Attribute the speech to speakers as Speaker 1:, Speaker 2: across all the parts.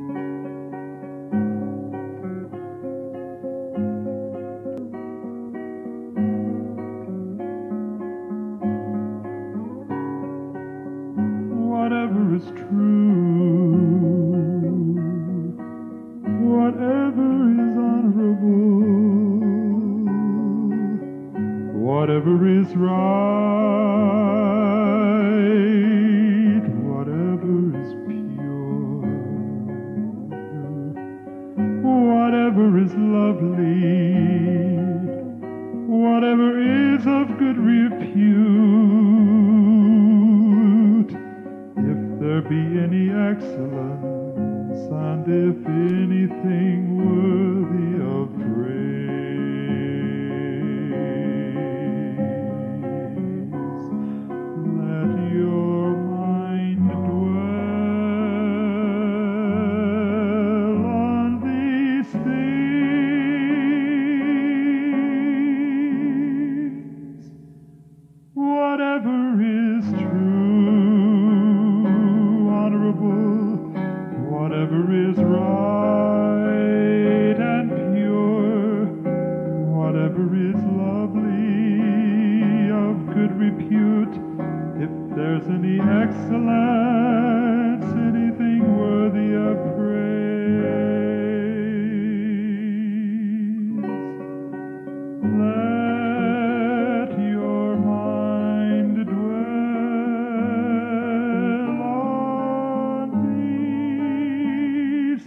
Speaker 1: Whatever is true, whatever is honorable, whatever is right, whatever is pure, whatever is lovely, whatever is of good repute, if there be any excellence, and if anything worthy of praise, let your mind dwell on these things. Whatever is true, honorable, whatever is right and pure, whatever is lovely, of good repute, if there's any excellence, anything worthy of praise, let your mind dwell on these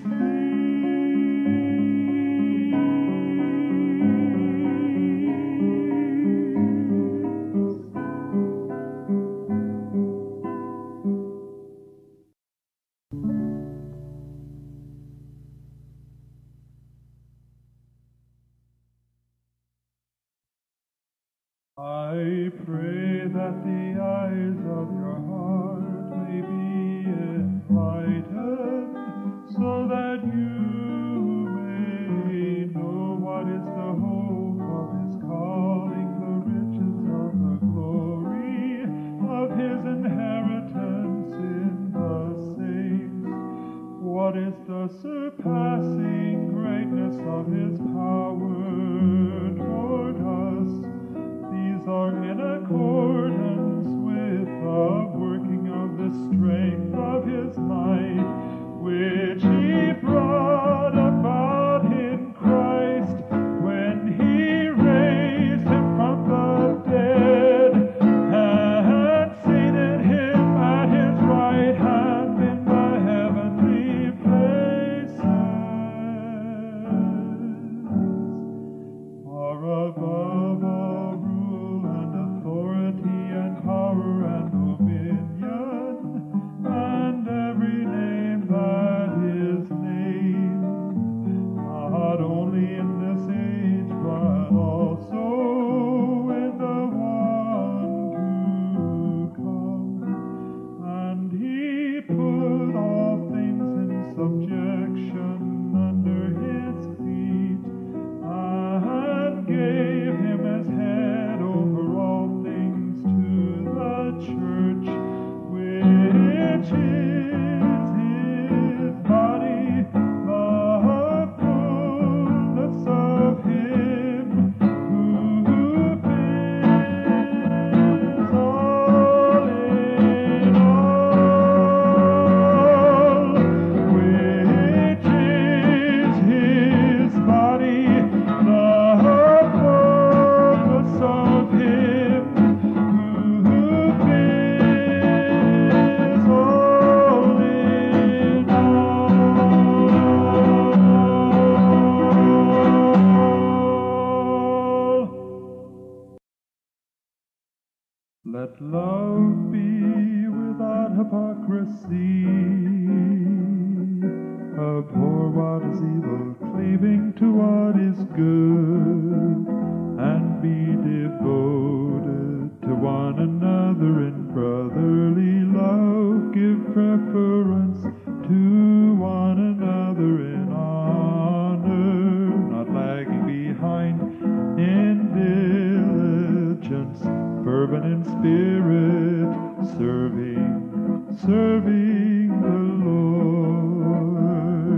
Speaker 1: I pray that the eyes of your heart may be enlightened, so that you may know what is the hope of his calling, the riches of the glory of his inheritance in the saints, what is the surpassing greatness of his power toward us. These are in accordance with the working of the strength of his might, which he brought about in Christ when he raised him from the dead and seated him at his right hand in the heavenly places, far above all rule and authority and power and dominion, and every name that is named, not only in this age, but also in the one to come. And he put all things in subjection under his feet, and gave him as head over all things to the church, which is his body, the fullness of him who fills all in all, which is his body, the fullness of him who fills all in all. Let love be without hypocrisy. Abhor what is evil, cleaving to what is good, and be devoted to one another in brotherly love. Give preference to one another in honor, not lagging behind in diligence, fervent in spirit, serving the Lord.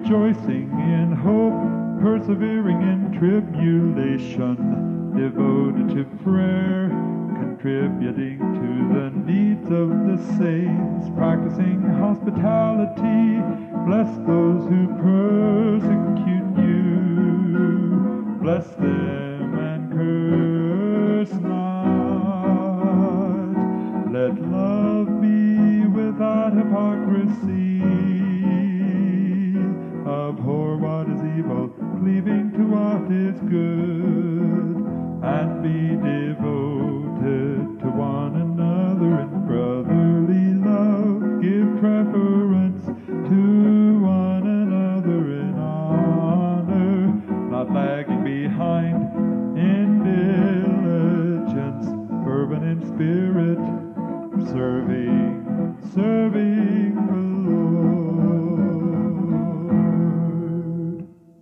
Speaker 1: rejoicing in hope, persevering in tribulation, devoted to prayer, contributing to the needs of the saints, practicing hospitality, bless those who persecute you, bless them and curse not. Let love be without hypocrisy. Abhor what is evil, cleaving to what is good, and be devoted to one another in brotherly love. Give preference to one another in honor, not lagging behind in diligence, fervent in spirit, serving the Lord.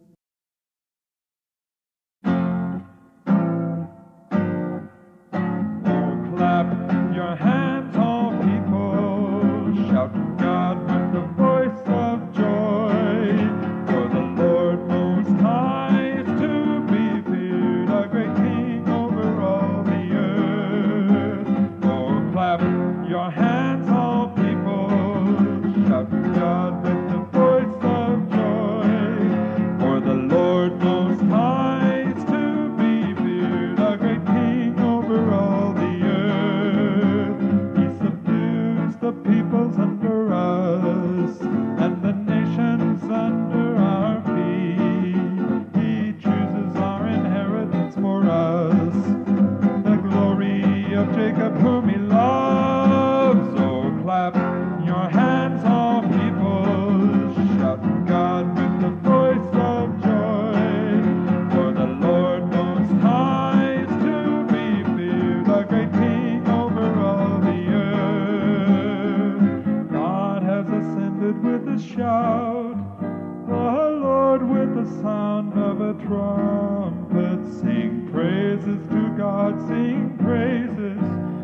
Speaker 1: Oh, clap your hands, all people, shout to God with the voice of joy, for the Lord Most High is to be feared, a great King over all the earth. Oh, clap your hands, all people, shout to God with the voice of joy, for the Lord Most High is to be feared, a great King over all the earth. He subdues the peoples under us, and the nations under our feet. He chooses our inheritance for us, the glory of Jacob whom he loves. So clap your hands, all people, shout to God with the voice of joy, for the Lord Most High is to be feared, a great King over all the earth. God has ascended with a shout, the Lord with the sound of a trumpet. Sing praises to God, sing praises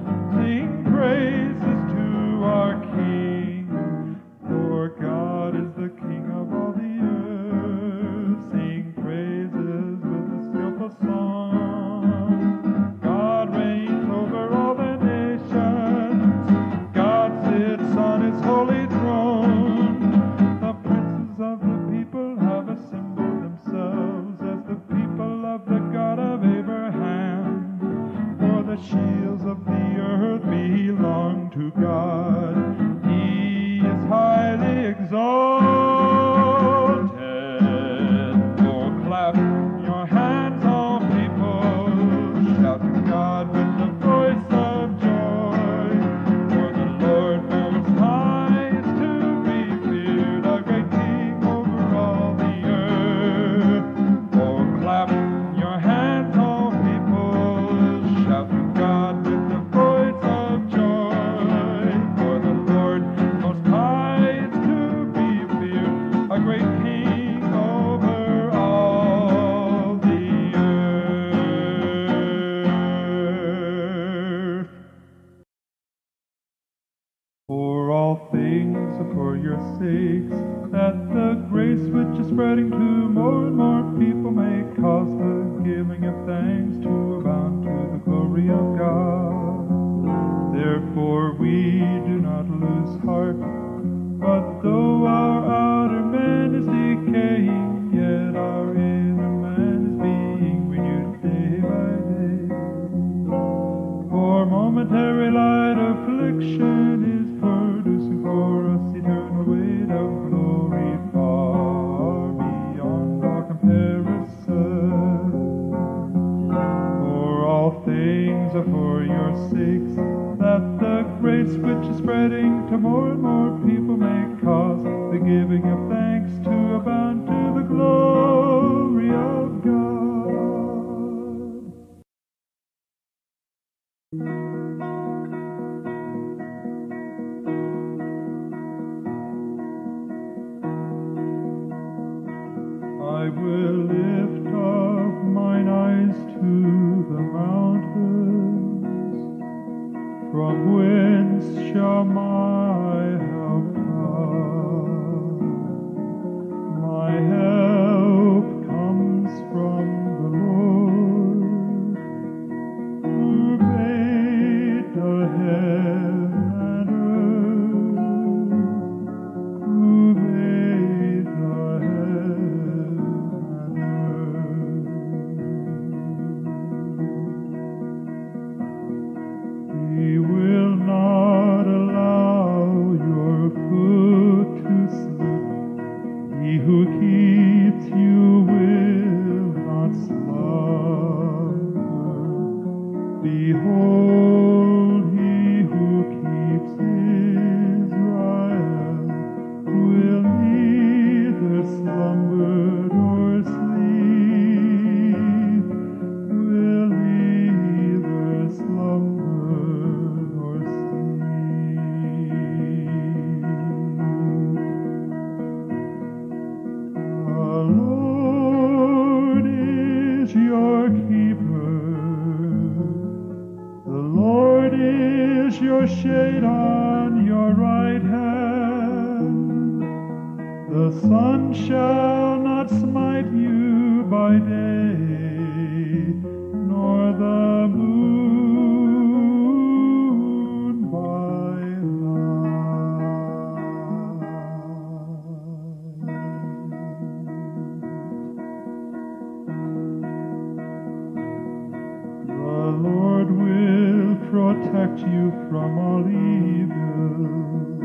Speaker 1: to our King, for God is the King of all the earth. Sing praises with a skillful song. God reigns over all the nations, God sits on his holy throne. The princes of the people have assembled themselves as the people of the God of Abraham, for the shields of the earth belong to God. He is highly exalted. Oh, clap your hands, all people, shout to God with the voice of joy, for the Lord Most High is to be feared, a great King over all the earth. Oh, clap your hands, all people, shout to God with the voice of joy, for the Lord Most High is to be feared, a great King over all the earth. For all things are for your sakes, that the grace which is spreading to more and more people may cause the giving of thanks to abound to the glory of God. Therefore we do not lose heart, but though our outer man is decaying, yet our inner man is being renewed day by day. For momentary light affliction is producing for us eternal weight of glory far beyond all comparison. For all things are for your sakes, that the grace which is spreading to more and more people may cause the giving of thanks to abound to the glory of God. I will lift up mine eyes to the mountains. From whence shall my help come? My is your keeper. The Lord is your shade on your right hand. The sun shall not smite you by day, nor the moon by night. The Lord will protect you from all evil.